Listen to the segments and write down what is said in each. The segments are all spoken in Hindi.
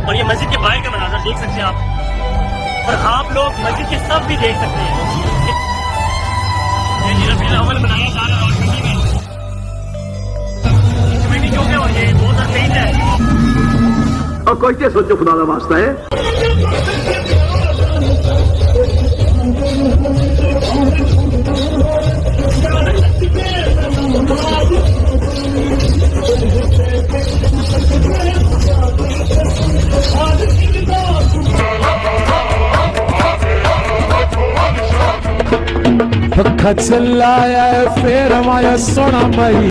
और ये मस्जिद के बाहर का मनाज़र देख सकते हैं आप, और आप लोग मस्जिद के सब भी देख सकते हैं। ये रबीउल अव्वल मनाया जा रहा है रावलपिंडी में, कमेटी चौक है और ये बहुत सही है। और कैसे सोचो खुदा का वास्ता है। पक्का चिल्लाया फिर हमारा सोना भाई।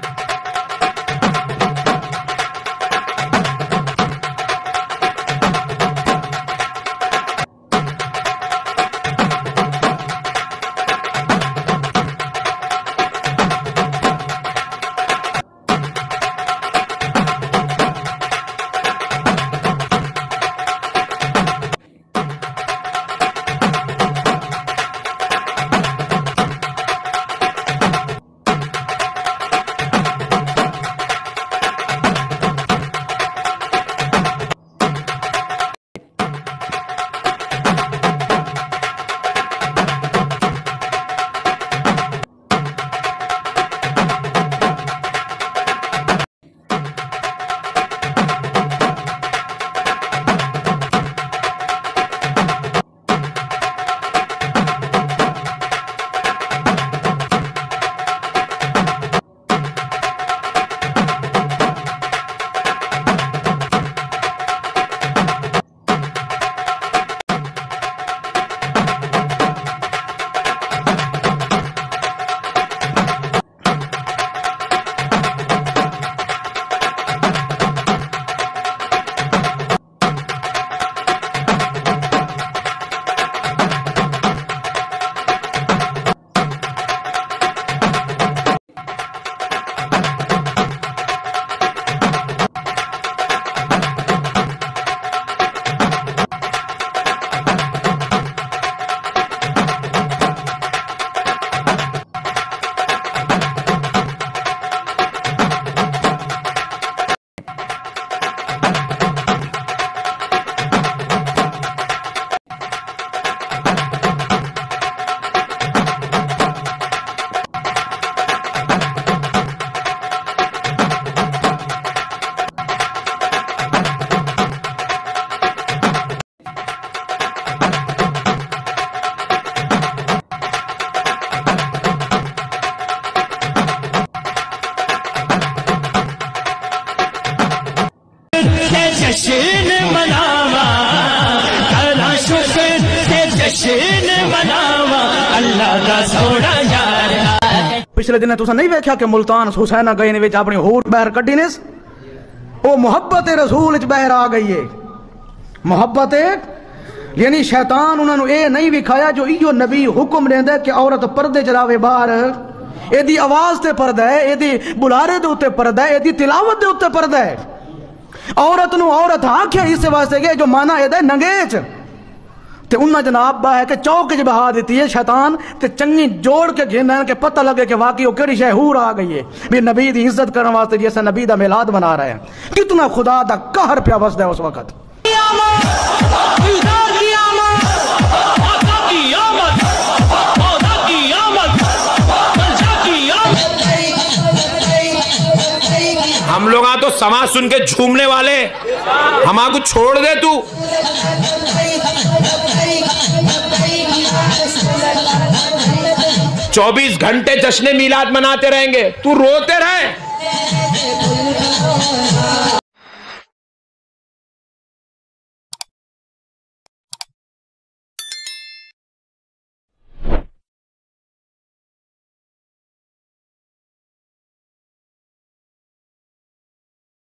जश्न मनावा करा शुक्र के जश्न मनावा अल्लाह का सोना यार। पिछले दिन तुसा नहीं वेख्या कि मुल्तान हुसैना गए ने विच अपनी होर बहर कड्डी ने, ओ मुहब्बत रसूल च बहर आ गई है। मुहब्बत यानी शैतान उन्होंने ये नहीं विखाया जो इो नबी हुक्म देंदा कि औरत पर्दे च लावे बाहर, एदी आवाज ते पर्दा है, एदी बुलारे दे उत्ते पर्दा है, एदी तिलावत दे उत्ते पर्दा है। औरत नू औरत आख्या इस वास्ते गए जो माना एदा नंगेच ते उन्ना जनाब बा है कि चौक च बहा दी है शैतान ते चंगी जोड़ के घेना के पता लगे कि वाकई केड़ी शय हूर आ गई है भी नबी दी इज्जत करने वास्ते जैसा नबी दा मिलाद बना रहे हैं। कितना खुदा दा कहर पिया वसदा है उस वक्त। हम लोग तो समाज सुन के झूमने वाले, हमारा कुछ छोड़ दे तू। चौबीस घंटे जश्न मिलाद मनाते रहेंगे, तू रोते रहे।